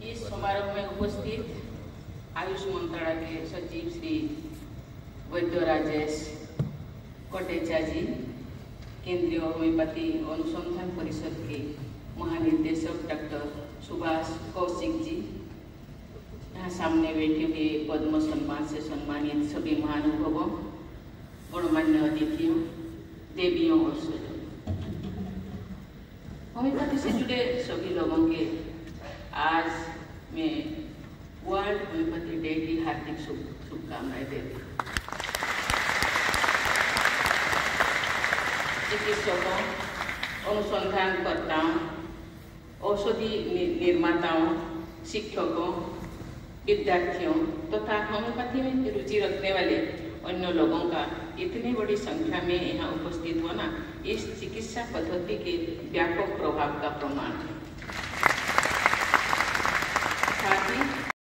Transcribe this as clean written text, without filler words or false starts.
इस समारोह में उपस्थित आयुष मंत्रालय के सचिव श्री वैद्य राजेश कोटेचा जी, केंद्रीय होम्योपैथी अनुसंधान परिषद के महानिदेशक डॉक्टर सुभाष कौशिक जी, यहाँ सामने बैठे हुए पद्म सम्मान से सम्मानित सभी महानुभावों, गणमान्य अतिथियों, देवियों और स्वजनों, होम्योपैथी से जुड़े सभी लोगों के आज मैं वर्ल्ड होम्योपैथी डे की हार्दिक शुभकामनाएं देती हूँ। चिकित्सकों, अनुसंधानकर्ताओं, औषधि निर्माताओं, शिक्षकों, विद्यार्थियों तथा होम्योपैथी में रुचि रखने वाले अन्य लोगों का इतनी बड़ी संख्या में यहाँ उपस्थित होना इस चिकित्सा पद्धति के व्यापक प्रभाव का प्रमाण है।